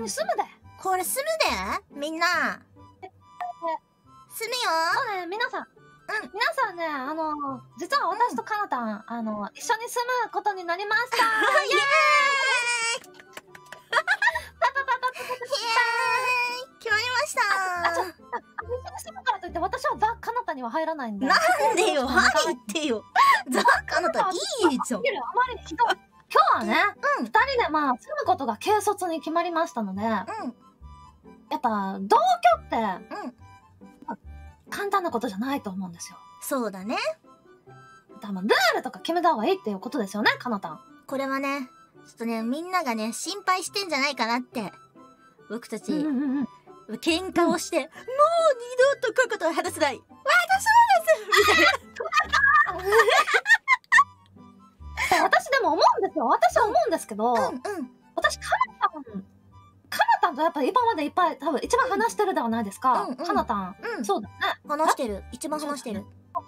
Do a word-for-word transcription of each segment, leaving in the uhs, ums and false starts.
に住むで。 これ住むでみんな。住むよ。 そうね、皆さん。うん、皆さんね、あの、実は私とかなたん、あの、一緒に住むことになりました。イエーイ決まりましたー。 あ、ちょ、あ、一緒に住むからといって、私はザ・かなたには入らないんで。 なんでよ、入ってよ。ザ・かなたいいじゃん。 あまりひどい。今日はね、二人でまあ、住むことが軽率に決まりましたので、やっぱ、同居って、簡単なことじゃないと思うんですよ。 そうだね。 多分ルールとか決めた方がいいっていうことですよね、かなたん。 これはね、ちょっとね、みんながね、心配してんじゃないかなって。僕たち、喧嘩をして、もう二度とこことは話せない。私そうですみたいな。私でも思うんですよ。私は思うんですけど、うんうん、私、かなたん、かなたんとやっぱり今までいっぱい多分一番話してるではないですか。かなたん。そうだね。 話してる。一番話してる。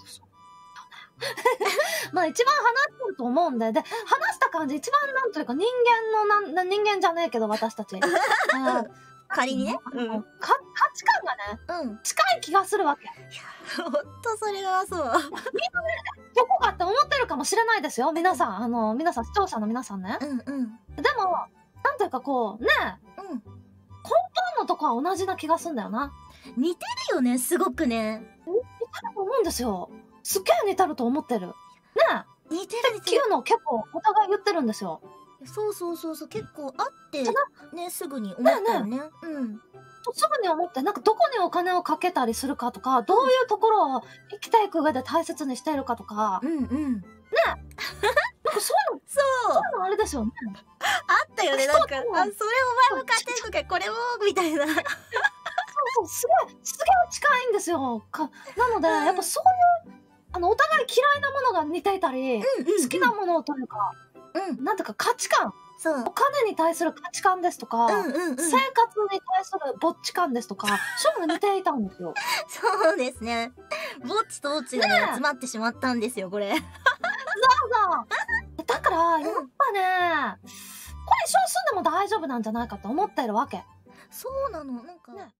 まあ一番話してると思うんで、で、話した感じ、一番なんというか人間のな、人間じゃねえけど私たち。 仮にね。 価値観がね、近い気がするわけ。いや、ほんとそれはそう。みんなね、 どこかって思ってるかもしれないですよ。皆さん、あの、皆さん、視聴者の皆さんね。 うんうん。 でも、なんというかこう、ね、うん。根本のとこは同じな気がすんだよな。 似てるよね、すごくね。 似てると思うんですよ。すっげえ似てると思ってる。ねえ。似てる似てる。 っていうのを結構お互い言ってるんですよ。 そうそうそうそう、結構あって、ね、すぐに思ったよね。うん。 すぐに思って、なんかどこにお金をかけたりするかとか、どういうところを生きていく上で大切にしているかとか。 うんうん。ねなんかそういうの、 そう。 そういうのあれですよね。 あったよね、なんか、あ、それお前も買ってるとか、これも、みたいな。そうそう、すごい、すげえ近いんですよ。かなので、やっぱそういう、あの、お互い嫌いなものが似ていたり、好きなものというか、うん、なんていうか価値観。そう。お金に対する価値観ですとか、生活に対するぼっち感ですとか、そういうの似ていたんですよ。 そうですね。ぼっちとオチがね、集まってしまったんですよ、これ。そうそう。だから、やっぱね、これ一緒に住んでも大丈夫なんじゃないかと思ってるわけ。 そうなの、なんか。